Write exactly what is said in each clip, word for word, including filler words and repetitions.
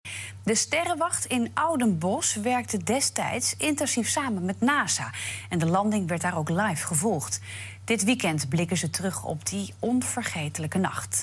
De Sterrenwacht in Oudenbosch werkte destijds intensief samen met NASA. En de landing werd daar ook live gevolgd. Dit weekend blikken ze terug op die onvergetelijke nacht.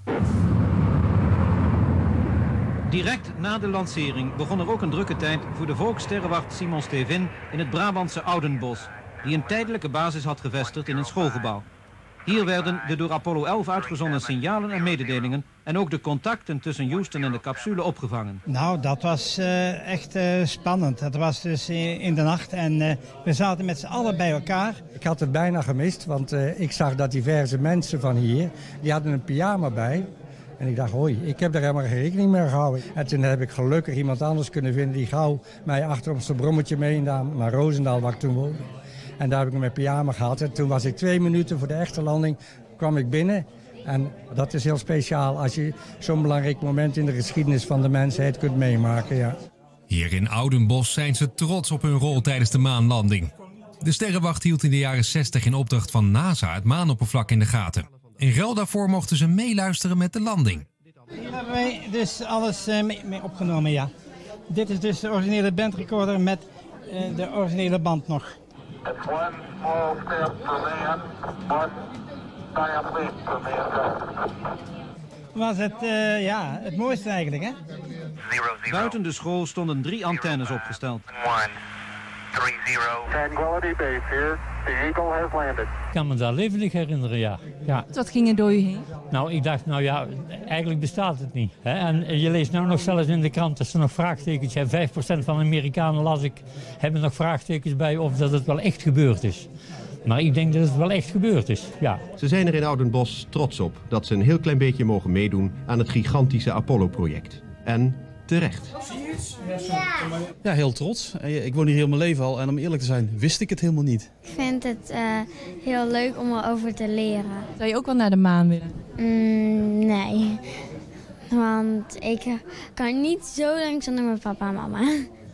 Direct na de lancering begon er ook een drukke tijd voor de Volkssterrenwacht Simon Stevin in het Brabantse Oudenbosch, die een tijdelijke basis had gevestigd in een schoolgebouw. Hier werden de door Apollo elf uitgezonden signalen en mededelingen en ook de contacten tussen Houston en de capsule opgevangen. Nou, dat was uh, echt uh, spannend. Dat was dus in de nacht en uh, we zaten met z'n allen bij elkaar. Ik had het bijna gemist, want uh, ik zag dat diverse mensen van hier, die hadden een pyjama bij. En ik dacht, hoi, ik heb daar helemaal geen rekening mee gehouden. En toen heb ik gelukkig iemand anders kunnen vinden die gauw mij achter op zijn brommetje meenam naar Roosendaal, waar ik toen woonde. En daar heb ik mijn pyjama gehad. En toen was ik twee minuten voor de echte landing, kwam ik binnen. En dat is heel speciaal als je zo'n belangrijk moment in de geschiedenis van de mensheid kunt meemaken. Ja. Hier in Oudenbosch zijn ze trots op hun rol tijdens de maanlanding. De Sterrenwacht hield in de jaren zestig in opdracht van NASA het maanoppervlak in de gaten. In ruil daarvoor mochten ze meeluisteren met de landing. Hier hebben wij dus alles uh, mee, mee opgenomen, ja. Dit is dus de originele bandrecorder met uh, de originele band nog. Was het, uh, ja, het mooiste eigenlijk, hè? Buiten de school stonden drie antennes opgesteld. Tranquility Base here. The Eagle has landed. Ik kan me dat levendig herinneren, ja. ja. Wat ging er door je heen? Nou, ik dacht, nou ja, eigenlijk bestaat het niet. Hè? En je leest nou nog zelfs in de krant dat ze nog vraagtekens hebben. vijf procent van de Amerikanen, las ik, hebben nog vraagtekens bij of dat het wel echt gebeurd is. Maar ik denk dat het wel echt gebeurd is, ja. Ze zijn er in Oudenbosch trots op dat ze een heel klein beetje mogen meedoen aan het gigantische Apollo-project. En terecht. Ja, heel trots. Ik woon hier heel mijn leven al en om eerlijk te zijn wist ik het helemaal niet. Ik vind het uh, heel leuk om erover te leren. Zou je ook wel naar de maan willen? Mm, nee, want ik kan niet zo lang zonder mijn papa en mama.